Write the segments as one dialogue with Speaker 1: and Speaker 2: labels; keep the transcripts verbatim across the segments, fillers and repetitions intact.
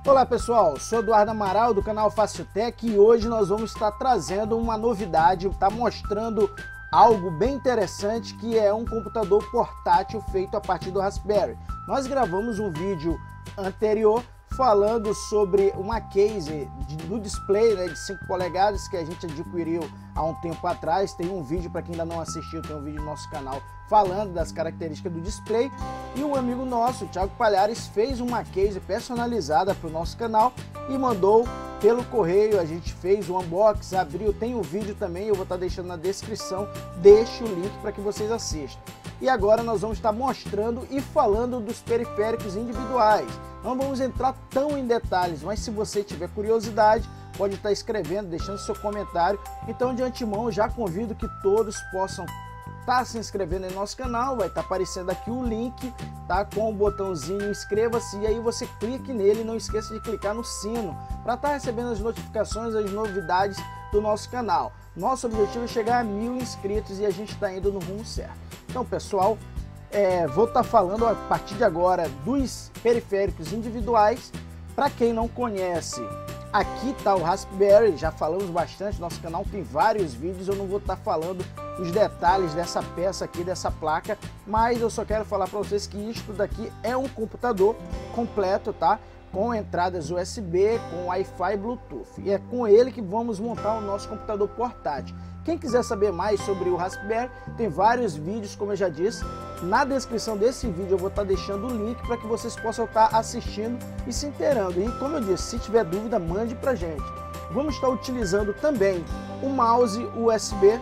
Speaker 1: Olá pessoal, sou Eduardo Amaral do canal Fácil Tech e hoje nós vamos estar trazendo uma novidade, tá mostrando algo bem interessante, que é um computador portátil feito a partir do Raspberry. Nós gravamos um vídeo anterior falando sobre uma case de, do display, né, de cinco polegadas que a gente adquiriu há um tempo atrás. Tem um vídeo, para quem ainda não assistiu, tem um vídeo no nosso canal falando das características do display. E um amigo nosso, o Thiago Palhares, fez uma case personalizada para o nosso canal e mandou pelo correio. A gente fez o unboxing, abriu, tem o vídeo também, eu vou estar deixando na descrição, deixo o link para que vocês assistam. E agora nós vamos estar mostrando e falando dos periféricos individuais. Não vamos entrar tão em detalhes, mas se você tiver curiosidade, pode estar escrevendo, deixando seu comentário. Então, de antemão, já convido que todos possam estar se inscrevendo em nosso canal. Vai estar aparecendo aqui o link, tá, com o botãozinho inscreva-se, e aí você clique nele. Não esqueça de clicar no sino para estar recebendo as notificações, as novidades do nosso canal. Nosso objetivo é chegar a mil inscritos e a gente está indo no rumo certo. Então, pessoal, é, vou estar falando a partir de agora dos periféricos individuais. Para quem não conhece, aqui está o Raspberry, já falamos bastante, nosso canal tem vários vídeos, eu não vou estar falando os detalhes dessa peça aqui, dessa placa, mas eu só quero falar para vocês que isto daqui é um computador completo, tá? Com entradas U S B, com Wi-Fi, Bluetooth, e é com ele que vamos montar o nosso computador portátil. Quem quiser saber mais sobre o Raspberry, tem vários vídeos, como eu já disse. Na descrição desse vídeo eu vou estar deixando o link para que vocês possam estar assistindo e se inteirando. E como eu disse, se tiver dúvida, mande pra gente. Vamos estar utilizando também o mouse U S B,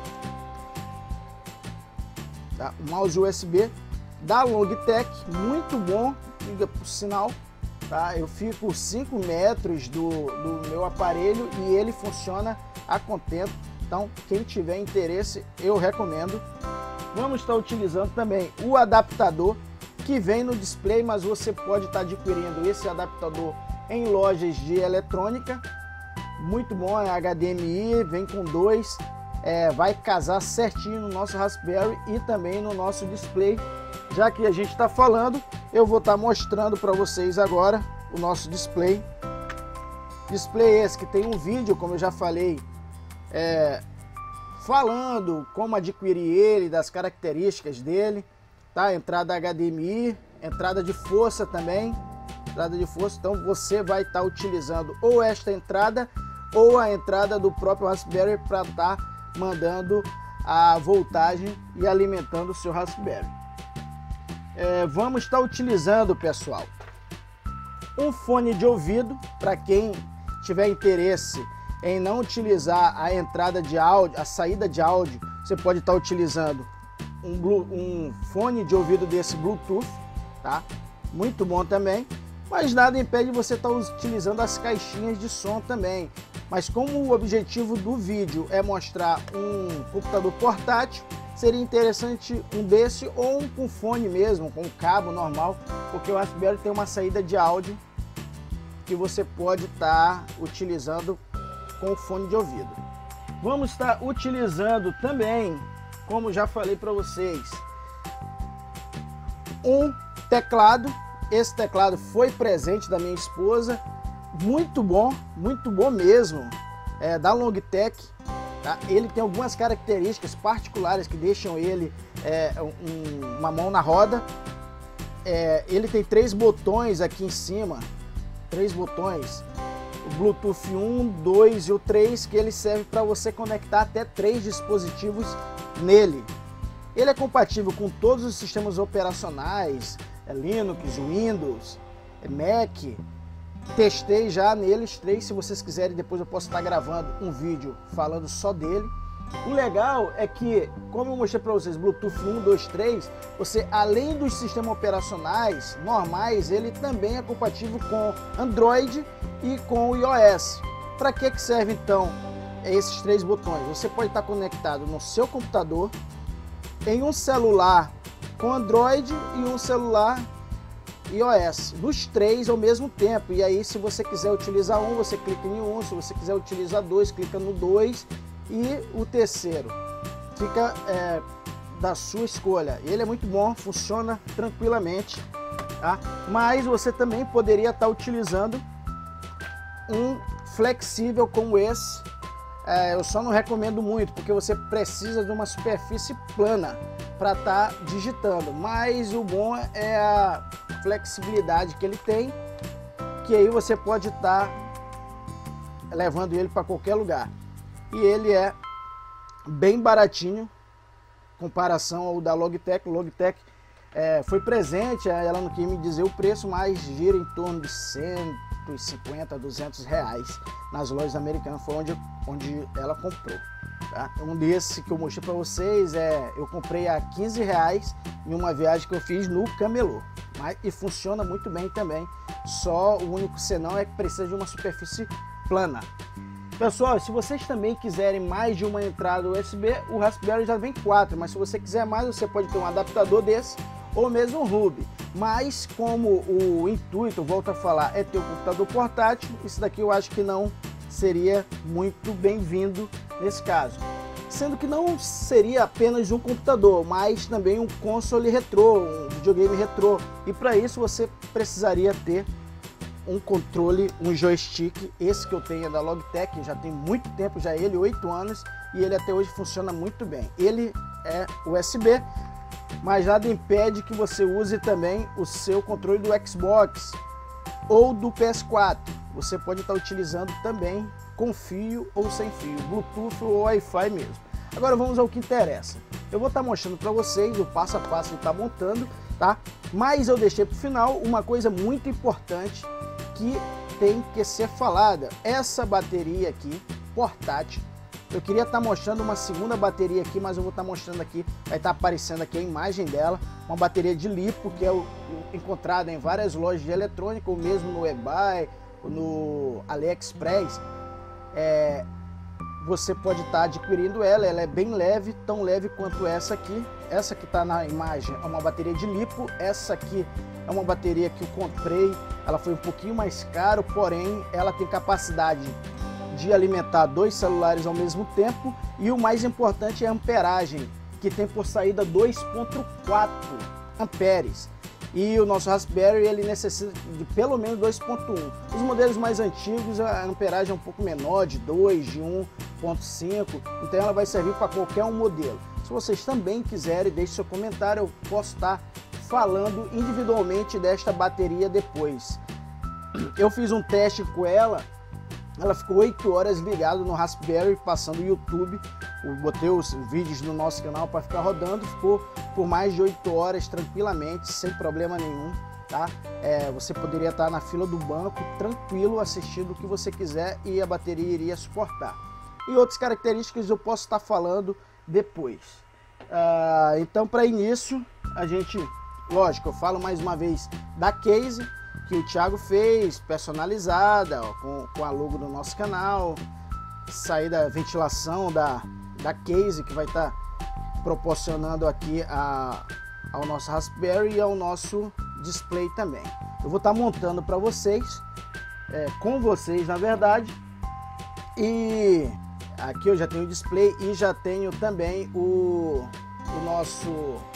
Speaker 1: tá? O mouse U S B da Logitech, muito bom, liga por sinal. Tá? Eu fico cinco metros do, do meu aparelho e ele funciona a contento. Então, quem tiver interesse, eu recomendo. Vamos estar utilizando também o adaptador que vem no display, mas você pode estar adquirindo esse adaptador em lojas de eletrônica. Muito bom, é H D M I, vem com dois, é, vai casar certinho no nosso Raspberry e também no nosso display. Já que a gente está falando, eu vou estar mostrando para vocês agora o nosso display. Display esse que tem um vídeo, como eu já falei, É, falando como adquirir ele, das características dele, tá? Entrada H D M I, entrada de força também, entrada de força. Então você vai estar utilizando ou esta entrada ou a entrada do próprio Raspberry para estar mandando a voltagem e alimentando o seu Raspberry. É, vamos estar utilizando, pessoal, um fone de ouvido para quem tiver interesse em não utilizar a entrada de áudio, a saída de áudio. Você pode estar utilizando um, um fone de ouvido desse Bluetooth, tá? Muito bom também, mas nada impede você estar utilizando as caixinhas de som também. Mas como o objetivo do vídeo é mostrar um computador portátil, seria interessante um desse ou um com fone mesmo, com cabo normal, porque o Raspberry tem uma saída de áudio que você pode estar utilizando com o fone de ouvido. Vamos estar utilizando também, como já falei para vocês, um teclado. Esse teclado foi presente da minha esposa, muito bom, muito bom mesmo, é da Logitech, tá? Ele tem algumas características particulares que deixam ele é, um, uma mão na roda. É, ele tem três botões aqui em cima, três botões. O Bluetooth um, dois e o três, que ele serve para você conectar até três dispositivos nele. Ele é compatível com todos os sistemas operacionais, é Linux, Windows, é Mac. Testei já neles três, se vocês quiserem depois eu posso estar gravando um vídeo falando só dele. O legal é que, como eu mostrei para vocês, Bluetooth um, dois, três, você, além dos sistemas operacionais normais, ele também é compatível com Android e com o iOS. Para que que serve então esses três botões? Você pode estar conectado no seu computador, em um celular com Android e um celular iOS, nos três ao mesmo tempo. E aí, se você quiser utilizar um, você clica em um; se você quiser utilizar dois, clica no dois, e o terceiro fica é, da sua escolha. Ele é muito bom, funciona tranquilamente, tá? Mas você também poderia estar utilizando um flexível como esse, é, eu só não recomendo muito, porque você precisa de uma superfície plana para estar tá digitando, mas o bom é a flexibilidade que ele tem, que aí você pode estar tá levando ele para qualquer lugar. E ele é bem baratinho em comparação ao da Logitech. O Logitech é, foi presente, ela não quis me dizer o preço, mas gira em torno de cento e cinquenta, duzentos reais nas lojas americanas, foi onde, onde ela comprou. Tá? Um desses que eu mostrei para vocês, é, eu comprei a quinze reais em uma viagem que eu fiz no Camelô. Mas, e funciona muito bem também, só o único senão é que precisa de uma superfície plana. Pessoal, se vocês também quiserem mais de uma entrada U S B, o Raspberry já vem quatro, mas se você quiser mais, você pode ter um adaptador desse ou mesmo um hub. Mas como o intuito, volto a falar, é ter um computador portátil, isso daqui eu acho que não seria muito bem-vindo nesse caso. Sendo que não seria apenas um computador, mas também um console retrô, um videogame retrô. E para isso você precisaria ter um controle, um joystick. Esse que eu tenho é da Logitech, já tem muito tempo, já ele, oito anos, e ele até hoje funciona muito bem. Ele é U S B, mas nada impede que você use também o seu controle do Xbox ou do P S quatro. Você pode estar utilizando também com fio ou sem fio, Bluetooth ou Wi-Fi mesmo. Agora vamos ao que interessa. Eu vou estar mostrando para vocês o passo a passo de estar montando, tá? Mas eu deixei para o final uma coisa muito importante que tem que ser falada. Essa bateria aqui, portátil, eu queria estar mostrando uma segunda bateria aqui, mas eu vou estar mostrando aqui, vai estar aparecendo aqui a imagem dela, uma bateria de lipo, que é o, o, encontrada em várias lojas de eletrônica, ou mesmo no eBay, no AliExpress. É, você pode estar adquirindo ela, ela é bem leve, tão leve quanto essa aqui. Essa que está na imagem é uma bateria de lipo, essa aqui é uma bateria que eu comprei, ela foi um pouquinho mais caro, porém ela tem capacidade de alimentar dois celulares ao mesmo tempo, e o mais importante é a amperagem, que tem por saída dois ponto quatro amperes. E o nosso Raspberry ele necessita de pelo menos dois ponto um. Os modelos mais antigos a amperagem é um pouco menor, de dois, de um ponto cinco, então ela vai servir para qualquer um modelo. Se vocês também quiserem, deixe seu comentário, eu posso estar falando individualmente desta bateria depois. Eu fiz um teste com ela, ela ficou oito horas ligada no Raspberry, passando o YouTube. Eu botei os vídeos no nosso canal para ficar rodando, ficou por mais de oito horas tranquilamente, sem problema nenhum, tá? É, você poderia estar na fila do banco, tranquilo, assistindo o que você quiser e a bateria iria suportar. E outras características eu posso estar falando depois. Ah, então, para início, a gente, lógico, eu falo mais uma vez da case que o Thiago fez, personalizada, ó, com, com a logo do nosso canal, saída, ventilação da, da case que vai estar tá proporcionando aqui a, ao nosso Raspberry e ao nosso display também. Eu vou estar tá montando para vocês, é, com vocês na verdade, e aqui eu já tenho o display e já tenho também o, o nosso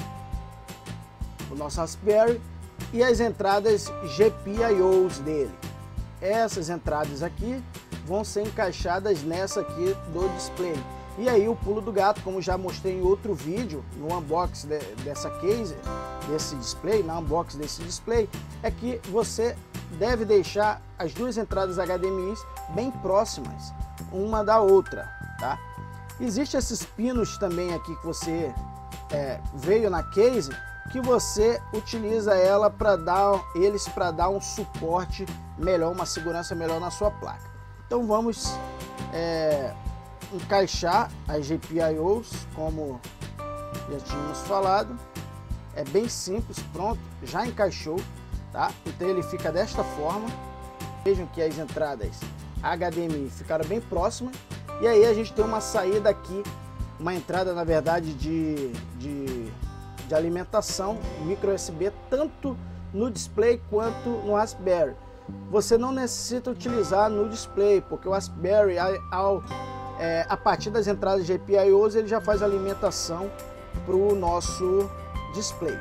Speaker 1: o nosso Raspberry e as entradas G P I Os dele. Essas entradas aqui vão ser encaixadas nessa aqui do display. E aí o pulo do gato, como já mostrei em outro vídeo, no unboxing de, dessa case, desse display, na unboxing desse display, é que você deve deixar as duas entradas H D M I bem próximas uma da outra, tá? Existem esses pinos também aqui que você é, veio na case, que você utiliza ela para dar eles para dar um suporte melhor, uma segurança melhor na sua placa. Então vamos é, encaixar as G P I Os, como já tínhamos falado. É bem simples, pronto, já encaixou, tá? Então ele fica desta forma. Vejam que as entradas H D M I ficaram bem próximas. E aí a gente tem uma saída aqui, uma entrada na verdade de, de, de alimentação micro U S B, tanto no display quanto no Raspberry. Você não necessita utilizar no display, porque o Raspberry, ao, é, a partir das entradas G P I Os, ele já faz a alimentação para o nosso display.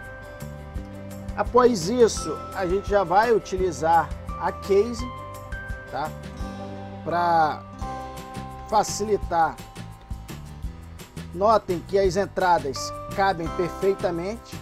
Speaker 1: Após isso, a gente já vai utilizar a case, tá? para facilitar, notem que as entradas cabem perfeitamente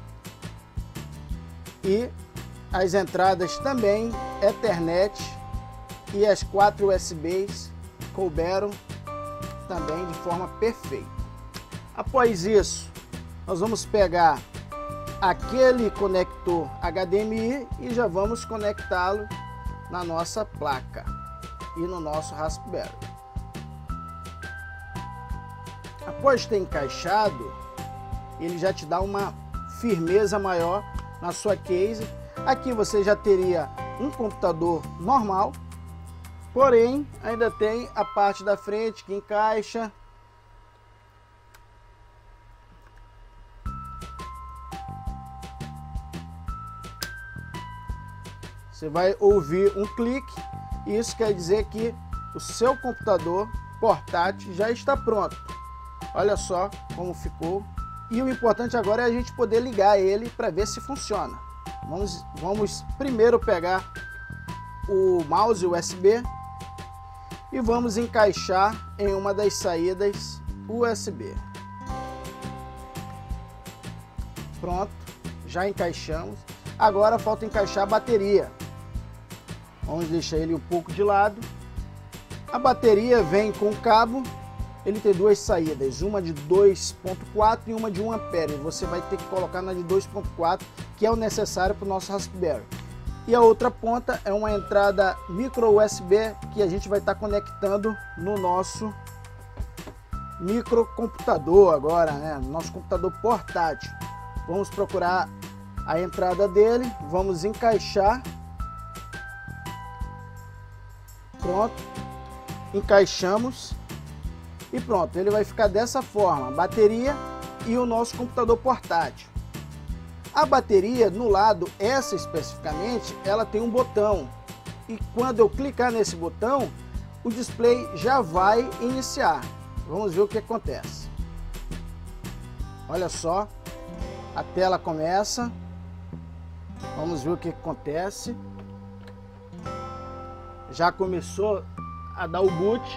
Speaker 1: e as entradas também Ethernet e as quatro U S Bs couberam também de forma perfeita. Após isso, nós vamos pegar aquele conector H D M I e já vamos conectá-lo na nossa placa e no nosso Raspberry. Após ter encaixado, ele já te dá uma firmeza maior na sua case. Aqui você já teria um computador normal, porém ainda tem a parte da frente que encaixa. Você vai ouvir um clique, e isso quer dizer que o seu computador portátil já está pronto. Olha só como ficou. E o importante agora é a gente poder ligar ele para ver se funciona. Vamos, vamos primeiro pegar o mouse U S B e vamos encaixar em uma das saídas U S B. Pronto, já encaixamos. Agora falta encaixar a bateria. Vamos deixar ele um pouco de lado. A bateria vem com o cabo. Ele tem duas saídas, uma de dois ponto quatro e uma de um ampere. Você vai ter que colocar na de dois ponto quatro, que é o necessário para o nosso Raspberry. E a outra ponta é uma entrada micro U S B que a gente vai estar conectando no nosso microcomputador agora, né? Nosso computador portátil. Vamos procurar a entrada dele, vamos encaixar. Pronto, encaixamos e pronto, ele vai ficar dessa forma, bateria e o nosso computador portátil. A bateria, no lado, essa especificamente, ela tem um botão e quando eu clicar nesse botão, o display já vai iniciar. Vamos ver o que acontece. Olha só, a tela começa, vamos ver o que acontece. Já começou a dar o boot,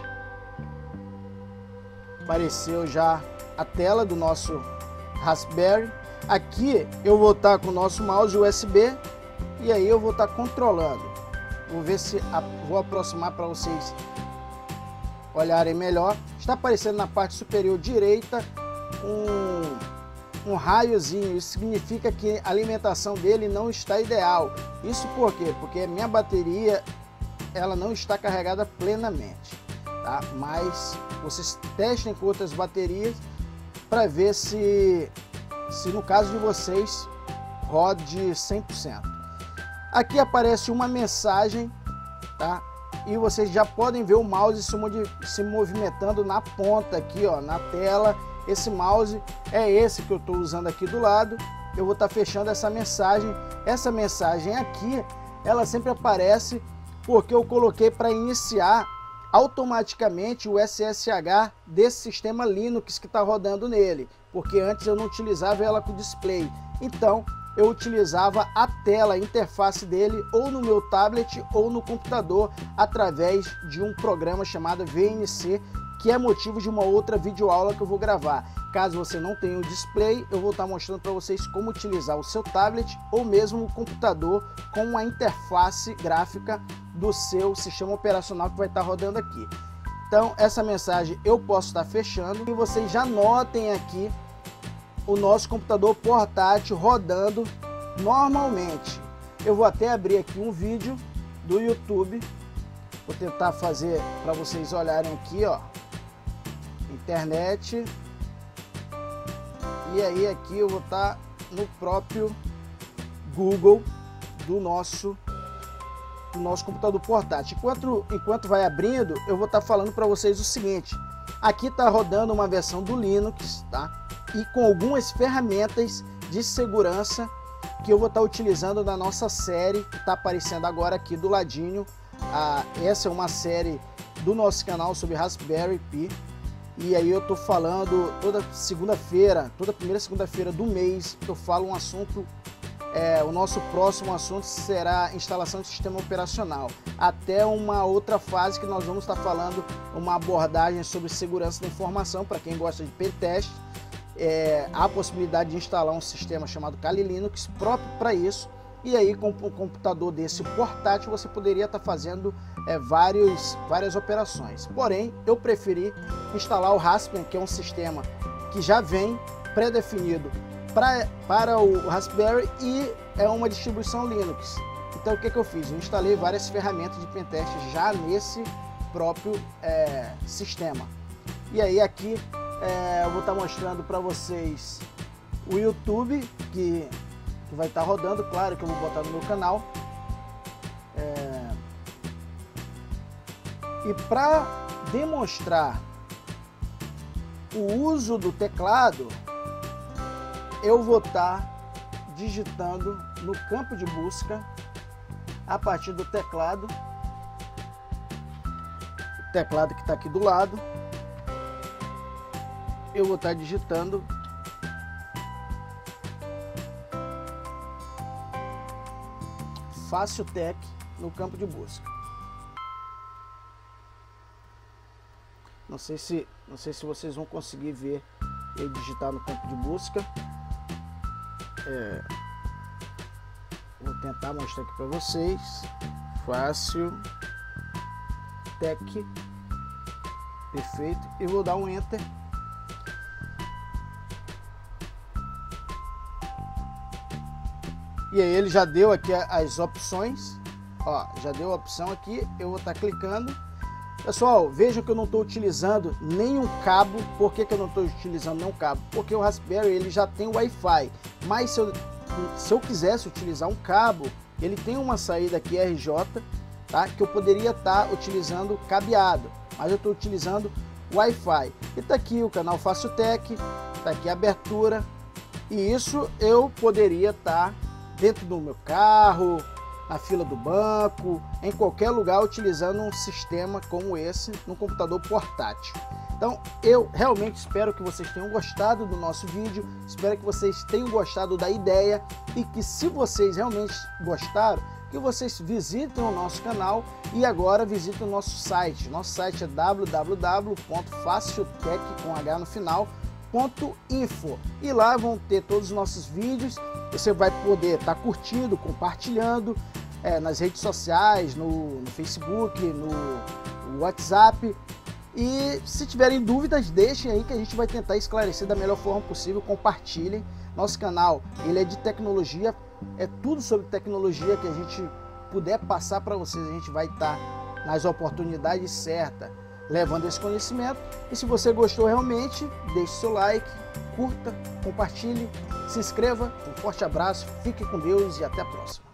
Speaker 1: apareceu já a tela do nosso Raspberry. Aqui eu vou estar com o nosso mouse U S B e aí eu vou estar controlando. Vou ver se vou aproximar para vocês olharem melhor. Está aparecendo na parte superior direita um, um raiozinho. Isso significa que a alimentação dele não está ideal. Isso por quê? Porque a minha bateria ela não está carregada plenamente, tá? Mas vocês testem com outras baterias para ver se, se no caso de vocês rode cem por cento. Aqui aparece uma mensagem, tá? E vocês já podem ver o mouse se, se movimentando na ponta aqui, ó, na tela. Esse mouse é esse que eu estou usando aqui do lado. Eu vou estar fechando essa mensagem. Essa mensagem aqui, ela sempre aparece porque eu coloquei para iniciar automaticamente o S S H desse sistema Linux que está rodando nele, porque antes eu não utilizava ela com display, então eu utilizava a tela, a interface dele ou no meu tablet ou no computador através de um programa chamado V N C, que é motivo de uma outra videoaula que eu vou gravar. Caso você não tenha o display, eu vou estar mostrando para vocês como utilizar o seu tablet ou mesmo o computador com a interface gráfica do seu sistema operacional que vai estar rodando aqui. Então essa mensagem eu posso estar fechando e vocês já notem aqui o nosso computador portátil rodando normalmente. Eu vou até abrir aqui um vídeo do YouTube, vou tentar fazer para vocês olharem aqui, ó, internet, e aí aqui eu vou estar no próprio Google do nosso do nosso computador portátil. Enquanto, enquanto vai abrindo, eu vou estar falando para vocês o seguinte: aqui está rodando uma versão do Linux, tá? E com algumas ferramentas de segurança que eu vou estar utilizando na nossa série que está aparecendo agora aqui do ladinho. Ah, essa é uma série do nosso canal sobre Raspberry Pi. E aí eu tô falando toda segunda-feira, toda primeira segunda-feira do mês, eu falo um assunto é, o nosso próximo assunto será instalação de sistema operacional, até uma outra fase que nós vamos estar falando, uma abordagem sobre segurança da informação. Para quem gosta de pentest, é, há a possibilidade de instalar um sistema chamado Kali Linux próprio para isso, e aí com um computador desse portátil você poderia estar fazendo é, vários, várias operações. Porém, eu preferi instalar o Raspbian, que é um sistema que já vem pré-definido pra, para o Raspberry e é uma distribuição Linux. Então o que, que eu fiz? Eu instalei várias ferramentas de pentest já nesse próprio é, sistema. E aí aqui é, eu vou estar mostrando para vocês o YouTube que, que vai estar rodando, claro que eu vou botar no meu canal. É, e para demonstrar o uso do teclado, eu vou estar digitando no campo de busca a partir do teclado, o teclado que está aqui do lado. Eu vou estar digitando FácilTech no campo de busca. Não sei se, não sei se vocês vão conseguir ver ele digitar no campo de busca. É, vou tentar mostrar aqui para vocês. FácilTech, perfeito. Eu vou dar um Enter. E aí ele já deu aqui as opções. Ó, já deu a opção aqui. Eu vou estar clicando. Pessoal, vejam que eu não estou utilizando nenhum cabo. Por que que eu não estou utilizando nenhum cabo? Porque o Raspberry ele já tem Wi-Fi. Mas se eu, se eu quisesse utilizar um cabo, ele tem uma saída aqui R J, tá? Que eu poderia estar utilizando cabeado. Mas eu estou utilizando Wi-Fi. E tá aqui o canal FácilTech, tá aqui a abertura. E isso eu poderia estar dentro do meu carro, na fila do banco, em qualquer lugar, utilizando um sistema como esse no computador portátil. Então eu realmente espero que vocês tenham gostado do nosso vídeo, espero que vocês tenham gostado da ideia e que, se vocês realmente gostaram, que vocês visitem o nosso canal e agora visitem o nosso site. Nosso site é w w w ponto faciltech com h no final ponto info, e lá vão ter todos os nossos vídeos. Você vai poder estar curtindo, compartilhando é, nas redes sociais, no, no Facebook, no, no WhatsApp. E se tiverem dúvidas, deixem aí que a gente vai tentar esclarecer da melhor forma possível. Compartilhem. Nosso canal ele é de tecnologia, é tudo sobre tecnologia que a gente puder passar para vocês. A gente vai estar nas oportunidades certas, levando esse conhecimento. E se você gostou realmente, deixe seu like, curta, compartilhe, se inscreva. Um forte abraço, fique com Deus e até a próxima.